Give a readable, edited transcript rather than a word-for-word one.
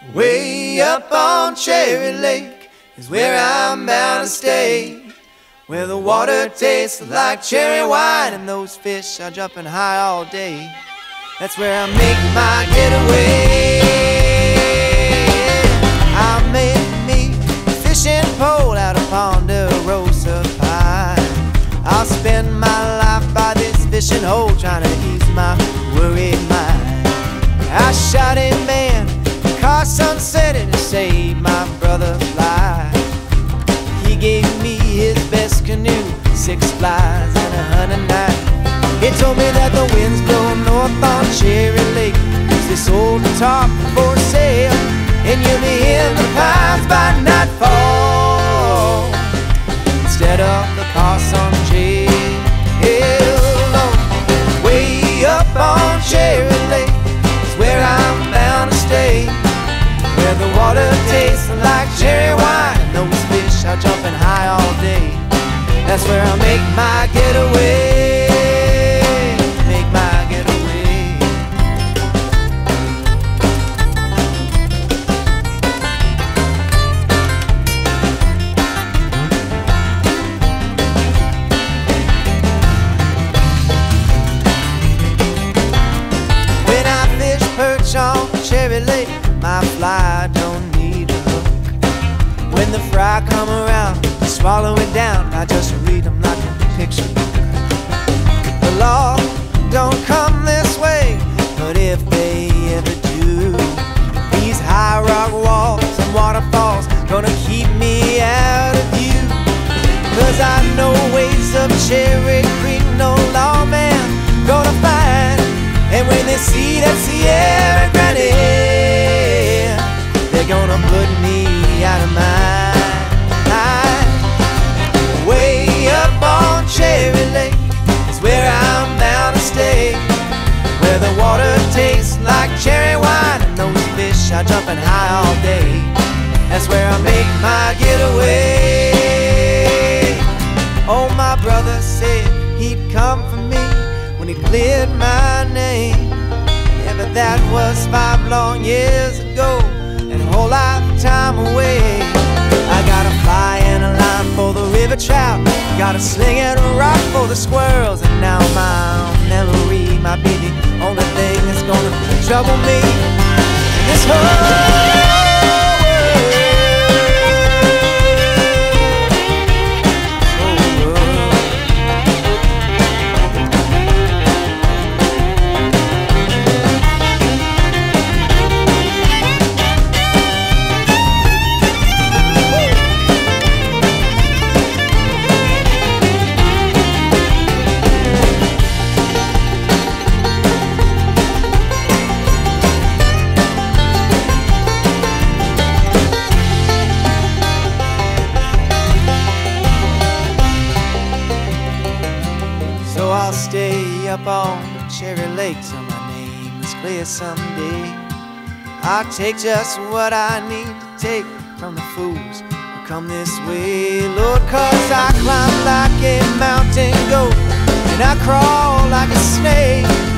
Way up on Cherry Lake is where I'm bound to stay, where the water tastes like cherry wine and those fish are jumping high all day. That's where I make my getaway. I made me a fishing pole out of Ponderosa Pine. I'll spend my life by this fishing hole trying to ease my worried mind. I shot a man, Carson said it to save my brother's life. He gave me his best canoe, 6 flies and 109. He told me that the winds blow north on Cherry Lake. There's this old top for sale, and you'll be in the pines by nightfall instead of the Carson jail. Way up on Cherry Lake is where I'm bound to stay, where the water tastes like cherry wine and those fish are jumping high all day. That's where I make my getaway. Make my getaway. When I fish perch on Cherry Lake, my fly don't need a hook. When the fry come around, I swallow it down. I just read them like a picture book. The law don't come this way, but if they ever do, these high rock walls and waterfalls gonna keep me out of view. 'Cause I know ways of Cherry Creek no lawman gonna find. And when they see that Sierra Grande, they're gonna put me out of mind. Way up on Cherry Lake is where I'm bound to stay, where the water tastes like cherry wine and those fish are jumping high all day. That's where I make my getaway. Oh, my brother said he'd come for me when he cleared my name. Yeah, but that was 5 long years ago and a whole lifetime away. I got a fly and a line for the river trout, got a sling and a rock for the squirrels, and now my memory might be the only thing that's gonna trouble me in this whole stay up on Cherry Lake till my name is clear someday. I'll take just what I need to take from the fools who come this way, Lord. 'Cause I climb like a mountain goat and I crawl like a snake.